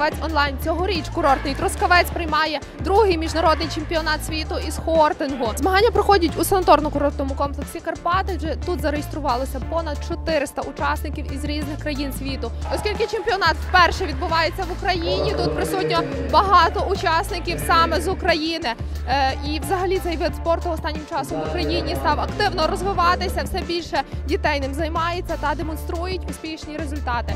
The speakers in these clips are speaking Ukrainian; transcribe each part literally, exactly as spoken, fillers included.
Трускавець онлайн. Цьогоріч курортний Трускавець приймає другий міжнародний чемпіонат світу із хортингу. Змагання проходять у санаторно-курортному комплексі Карпати, адже тут зареєструвалося понад чотириста учасників із різних країн світу. Оскільки чемпіонат вперше відбувається в Україні, тут присутньо багато учасників саме з України. І взагалі цей вид спорту останнім часом в Україні став активно розвиватися, все більше дітей ним займається та демонструють успішні результати.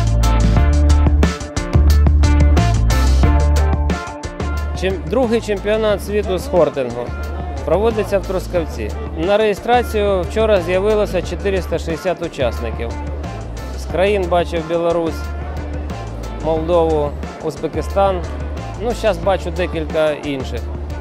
Другий чемпіонат світу з хортингу проводиться в Трускавці. На реєстрацію вчора з'явилося чотириста шістдесят учасників. З країн бачив Білорусь, Молдову, Узбекистан. Ну, зараз бачу декілька інших.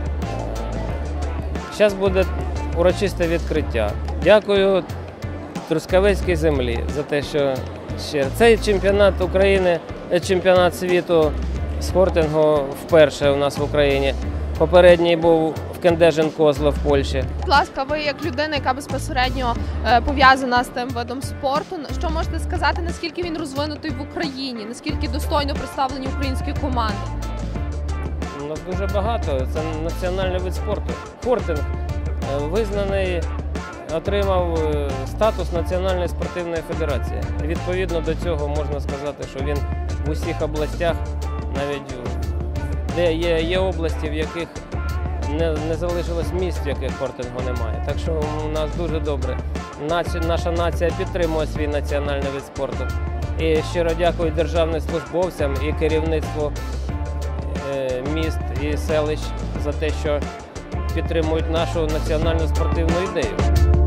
Зараз буде урочисте відкриття. Дякую Трускавецькій землі за те, що ще цей чемпіонат України, чемпіонат світу з хортингу вперше у нас в Україні. Попередній був в Кендежин-Козло в Польщі. Будь ласка, ви як людина, яка безпосередньо пов'язана з тим видом спорту, що можете сказати, наскільки він розвинутий в Україні, наскільки достойно представлені українські команди? У нас дуже багато. Це національний вид спорту. Хортинг визнаний, отримав статус Національної спортивної федерації. Відповідно до цього можна сказати, що він в усіх областях, навіть де є, є області, в яких не, не залишилось місць, в яких хортингу немає. Так що у нас дуже добре. Наці, наша нація підтримує свій національний вид спорту. І щиро дякую державним службовцям і керівництву е, міст і селищ за те, що підтримують нашу національну спортивну ідею.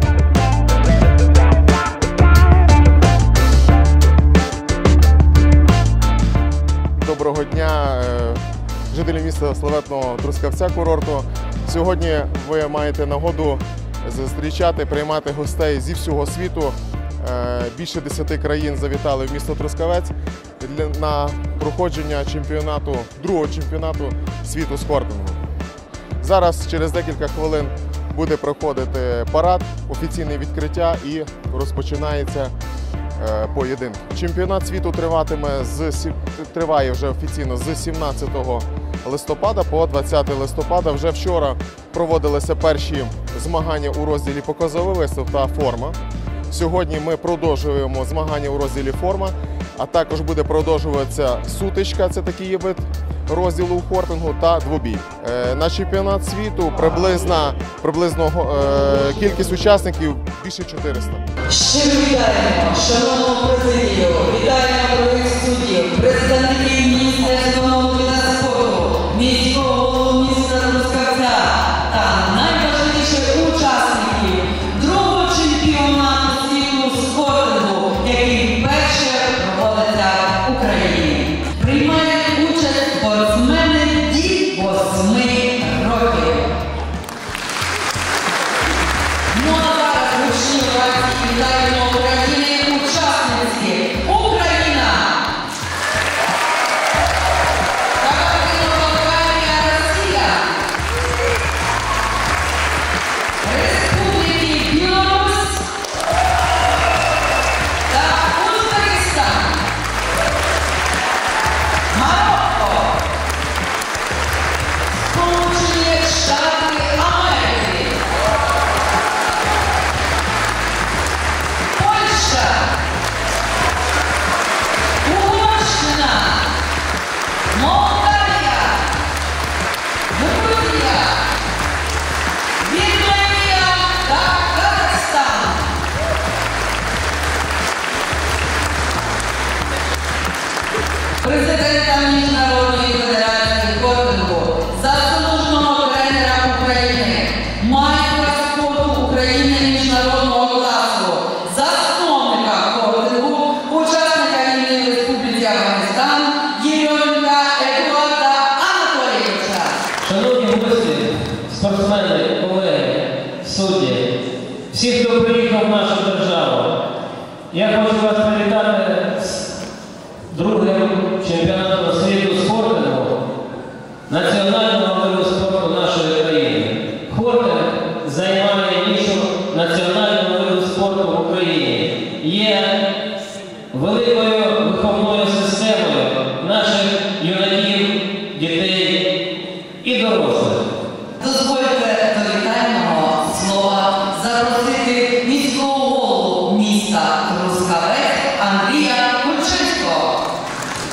Доброго дня, жителі міста славетного Трускавця курорту. Сьогодні ви маєте нагоду зустрічати, приймати гостей зі всього світу. Більше десяти країн завітали в місто Трускавець на проходження чемпіонату, другого чемпіонату світу з хортингу. Зараз через декілька хвилин буде проходити парад, офіційне відкриття і розпочинається поєдинок. Чемпіонат світу триватиме з, триває вже офіційно з сімнадцятого листопада по двадцяте листопада. Вже вчора проводилися перші змагання у розділі показовий виступ та форма. Сьогодні ми продовжуємо змагання у розділі форма, а також буде продовжуватися сутичка, це такий вид розділу у хортингу, та двобій. На чемпіонат світу приблизно, приблизно е, кількість учасників більше чотириста. Щиро вітаємо, шановну президію, вітаємо дорогих суддів, представників Міністерства молоді та спорту, міського голову міста Трускавця та найважливіших учасників другого чемпіонату світу з хортингу, який вперше проводиться в Україні. Приймає участь спортсмени від восьми років. Ну а зараз гучні овації вітаємо України учасниці Україна! Кабардино-Балкарія, Росія! Республіки Білорусь та Узбекистан! Марокко! Сполучені Штати Америки! Польща! Угорщина! Молдавія! Грузія! Вірменія та Казахстан! Президента Міжнародної федерації хортингу, заслуженого тренера України, майстра спорту України міжнародного класу, засновника хортингу, учасника війни в Республіці Афганістан Єрьомінка Едуарда Анатолійовича. Шановні гості, спортсмени, колеги, судді, всі, хто приїхав в нашу державу, я хочу вас привітати з другим чемпіонатом світу з хортингу, національного виду спорту нашої країни. Хортинг займає нішу національного виду спорту в Україні. Є великою виховною системою наших юнаків.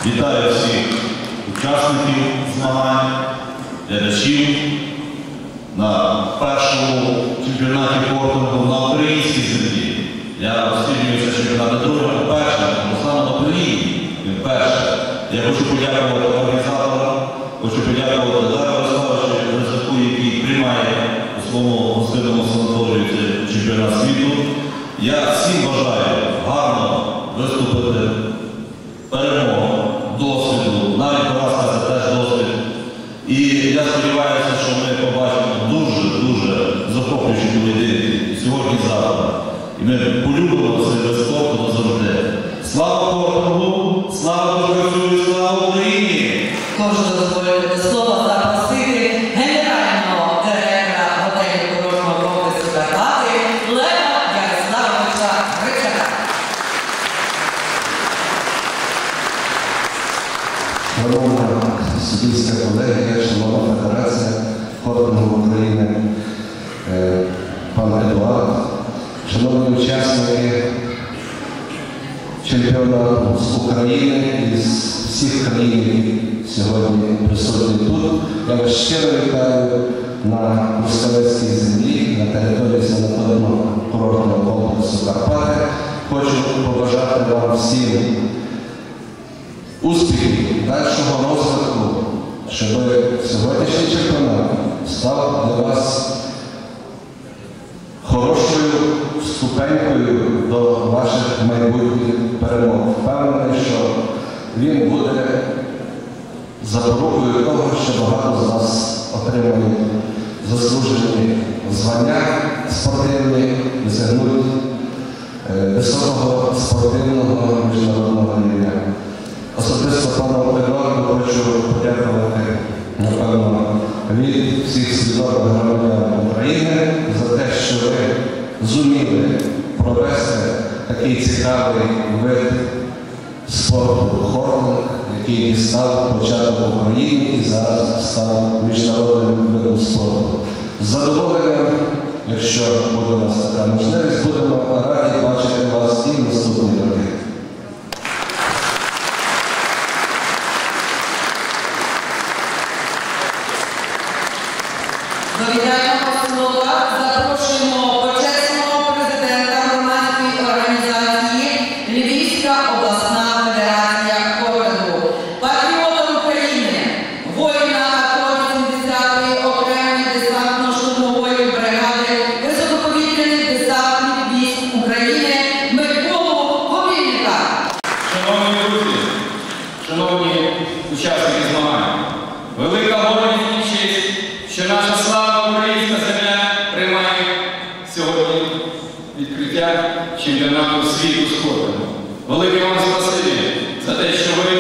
Вітаю всіх учасників змагань, глядачів на першому чемпіонаті хортингу на українській землі. Я розслідуюся чемпіонати другого, перший, тому саме на Україні, він перший. Я хочу подякувати організаторам, хочу подякувати Дар'ю Ярославовичу, який приймає у своєму гостинному санаторію чемпіонат світу. Я всім бажаю гарно виступити, перемогу, досвіду, навіть поразка це теж досвід. І я сподіваюся, що ми побачимо дуже-дуже захоплюючі поєдинки сьогодні і завтра. І ми полюбимо цей вид спорту назавжди. Слава Хортингу, слава Трускавцю, слава Україні! Хочу дозволити до слова запросити генерального директора готелю курортного комплексу Карпати Лева Ярославовича Грицака. Шановна суддівська колегія, шановна Федерація хортингу України, пан Едуард, шановні учасники чемпіонату з України із всіх країн, які сьогодні присутні тут. Я вас щиро вітаю на Трускавецькій землі, на території санаторного курортного комплексу Карпати. Хочу побажати вам всім успіхів, дальшого розвитку, щоб сьогоднішній чемпіонат став для вас хорошою ступенькою до ваших майбутніх перемог. Впевнений, що він буде запорукою того, що багато з вас отримають заслужені звання спортивні, досягнуть високого спортивного міжнародного рівня. Особисто пану Едуарду хочу подякувати, напевно, від всіх свідомих громадян України за те, що ви зуміли провести такий цікавий вид спорту хортинг, який дістав початок в Україні і зараз став міжнародним видом спорту. З задоволенням, якщо буде у нас така можливість, будемо раді бачити вас і в наступні роки. До вітального слова запрошуємо почесного президента громадської організації Львівська обласна федерація хортингу, патріота України, воїна АТО вісімдесятої окремої десантно-штурмової бригади високоповітряних десантних військ України Миколу Ковільника. Шановні друзі, шановні учасники змагань, велика гордість і честь, що наша славна українська земля приймає сьогодні відкриття чемпіонату світу з хортингу. Велике вам спасибі за те, що ви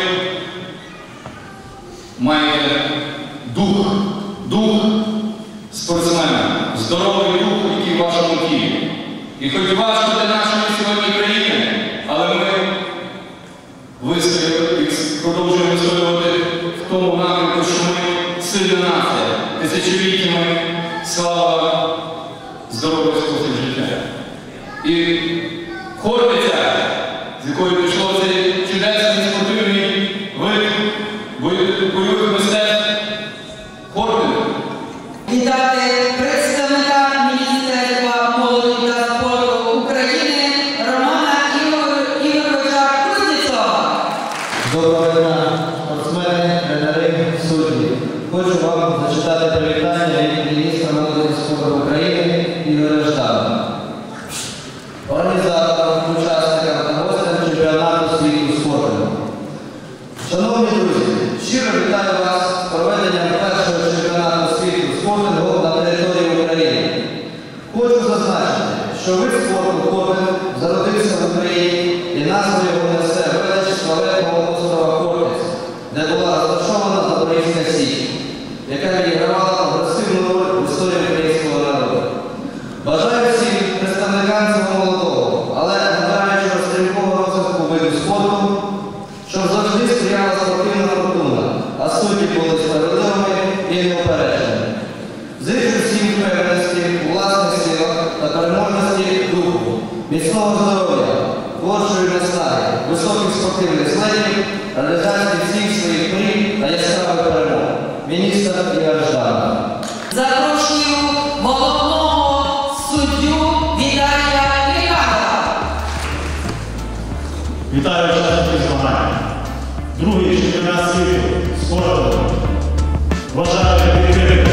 маєте дух, дух спортсмена, здоровий дух, який в вашому тілі. І хоч важко для нашої сьогодні країни, але ми вистояли і продовжуємо вистоювати в тому напрямку, що ми сильна нація, тисячоліттями слава, здоров'я, спосіб життя. І Хортиця, з якої пішло цей чудесний спортивний вид бойових мистецтв, хортинг. Вітати представника Міністерства молоді та спорту України Романа Ігоровича Кузнєцова. Доброго дня, спортсмени, тренери, судді. Хочу вам зачитати привітання від міністра молоді та спорту України Ігоря Ждана, організаторам, учасникам та гостям чемпіонату світу з хортингу. Шановні друзі, щиро вітаю вас з проведенням першого чемпіонату світу з хортингу на території України. Хочу зазначити, що вид спорту хортинг зародився в Україні і назва його несе велич славетного острова Хортиць, де була розташована Запорізька Січ, яка відігравала прогресивну роль в історії українського народу. Бажаю всім представникам цього молодого, але бажаючого стрімкого розвитку виду спорту, щоб завжди сприяла спортивна фортуна, а судді були справедливими і неупередженими. Зичу всім впевненості у власних силах та переможності духу, міцного здоров'я, творчої наснаги. наснаги, високих спортивних злетів, реалізації всіх своїх мрій та яскравих перемог. Міністр Ігор Жданов. Запрошую головного суддю Віталія Піканова. Вітаю учасників змагань. Другий чемпіонат світу спорту. Вважаю відкритим.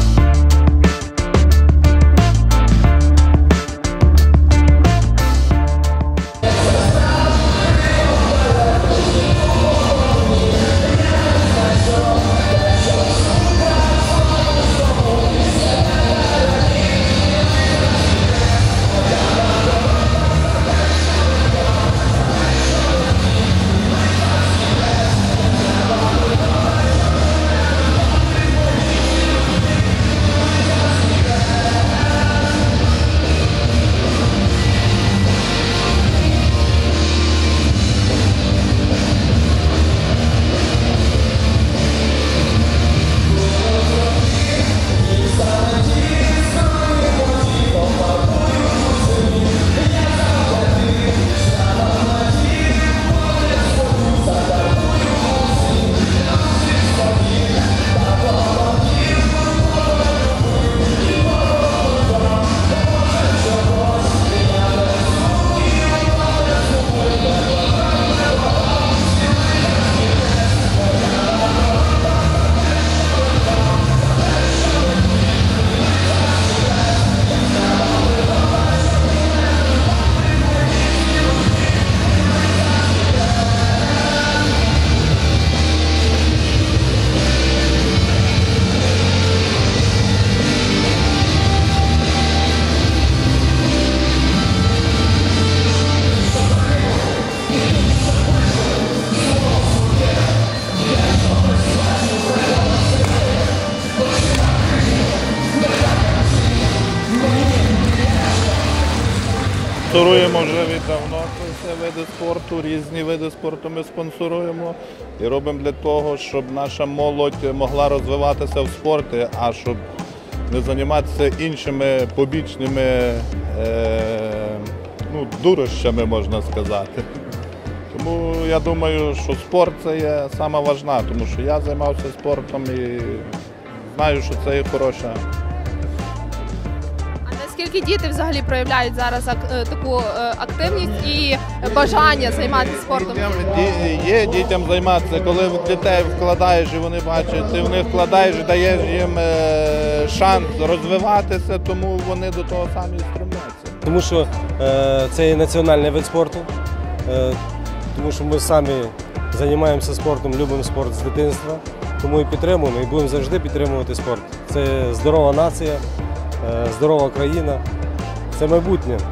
Спонсоруємо вже віддавно ці види спорту, різні види спорту ми спонсоруємо і робимо для того, щоб наша молодь могла розвиватися в спорті, а щоб не займатися іншими побічними е, ну, дурощами, можна сказати. Тому я думаю, що спорт це є саме важливе, тому що я займався спортом і знаю, що це є хороше. Наскільки діти взагалі проявляють зараз ак- таку е, активність і бажання займатися спортом? Дітям, ді- є дітям займатися, коли в дітей вкладаєш і вони бачать, ти в них вкладаєш, даєш їм е, шанс розвиватися, тому вони до того самі стремляться. Тому що е, це є національний вид спорту, е, тому що ми самі займаємося спортом, любимо спорт з дитинства, тому і підтримуємо, і будемо завжди підтримувати спорт. Це здорова нація, е, здорова країна, це майбутнє.